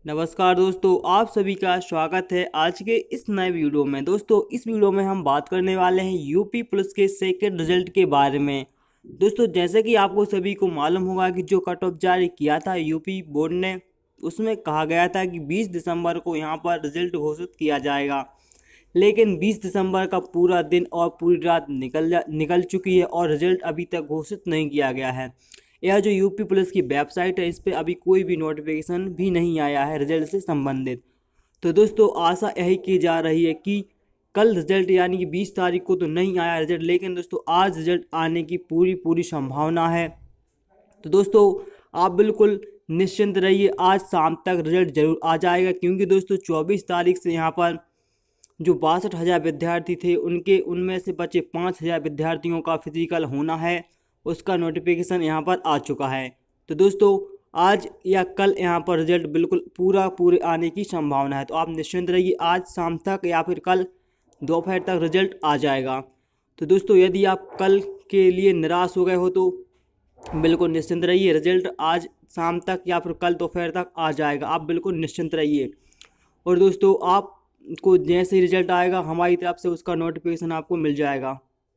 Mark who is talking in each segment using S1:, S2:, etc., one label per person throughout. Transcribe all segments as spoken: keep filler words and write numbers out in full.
S1: नमस्कार दोस्तों, आप सभी का स्वागत है आज के इस नए वीडियो में। दोस्तों इस वीडियो में हम बात करने वाले हैं यूपी पुलिस के सेकंड रिजल्ट के बारे में। दोस्तों जैसे कि आपको सभी को मालूम होगा कि जो कट ऑफ जारी किया था यूपी बोर्ड ने, उसमें कहा गया था कि बीस दिसंबर को यहां पर रिजल्ट घोषित किया जाएगा। लेकिन बीस दिसंबर का पूरा दिन और पूरी रात निकल जा निकल चुकी है और रिजल्ट अभी तक घोषित नहीं किया गया है। यह जो यूपी पुलिस की वेबसाइट है, इस पर अभी कोई भी नोटिफिकेशन भी नहीं आया है रिजल्ट से संबंधित। तो दोस्तों आशा यही की जा रही है कि कल रिजल्ट यानी कि बीस तारीख को तो नहीं आया रिजल्ट, लेकिन दोस्तों आज रिजल्ट आने की पूरी पूरी संभावना है। तो दोस्तों आप बिल्कुल निश्चिंत रहिए, आज शाम तक रिजल्ट जरूर आ जाएगा, क्योंकि दोस्तों चौबीस तारीख से यहाँ पर जो बासठ हज़ार विद्यार्थी थे उनके उनमें से बचे पाँच हज़ार विद्यार्थियों का फिजिकल होना है, उसका नोटिफिकेशन यहाँ पर आ चुका है। तो दोस्तों आज या कल यहाँ पर रिजल्ट बिल्कुल पूरा पूरे आने की संभावना है। तो आप निश्चिंत रहिए, आज शाम तक या फिर कल दोपहर तक रिजल्ट आ जाएगा। तो दोस्तों यदि आप कल के लिए निराश हो गए हो तो बिल्कुल निश्चिंत रहिए, रिजल्ट आज शाम तक या फिर कल दोपहर तक आ जाएगा, आप बिल्कुल निश्चिंत रहिए। और दोस्तों आपको जैसे ही रिजल्ट आएगा हमारी तरफ से उसका नोटिफिकेशन आपको मिल जाएगा।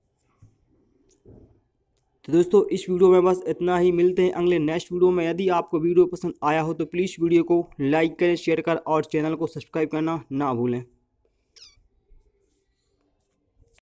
S1: तो दोस्तों इस वीडियो में बस इतना ही, मिलते हैं अगले नेक्स्ट वीडियो में। यदि आपको वीडियो पसंद आया हो तो प्लीज़ वीडियो को लाइक करें, शेयर करें और चैनल को सब्सक्राइब करना ना भूलें।